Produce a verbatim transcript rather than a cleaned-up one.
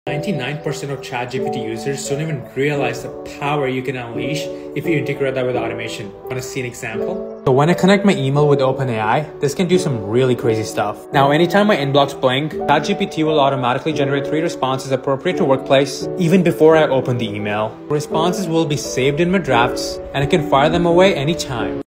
ninety-nine percent of ChatGPT users don't even realize the power you can unleash if you integrate that with automation. Want to see an example? So when I connect my email with OpenAI, this can do some really crazy stuff. Now, anytime my inbox blink, ChatGPT will automatically generate three responses appropriate to workplace even before I open the email. Responses will be saved in my drafts and I can fire them away anytime.